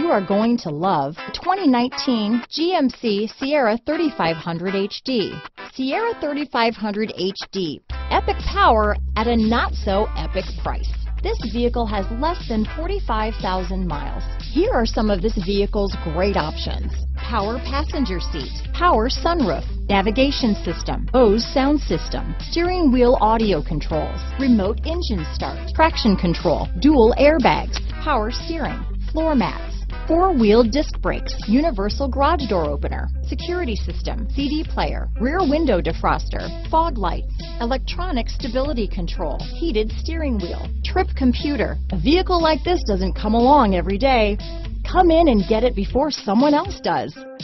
you are going to love the 2019 GMC Sierra 3500 HD. Sierra 3500 HD, epic power at a not so epic price. This vehicle has less than 45,000 miles. Here are some of this vehicle's great options: power passenger seat, power sunroof, navigation system, Bose sound system, steering wheel audio controls, remote engine start, traction control, dual airbags, power steering, floor mats, four-wheel disc brakes, universal garage door opener, security system, CD player, rear window defroster, fog lights, electronic stability control, heated steering wheel, trip computer. A vehicle like this doesn't come along every day. Come in and get it before someone else does.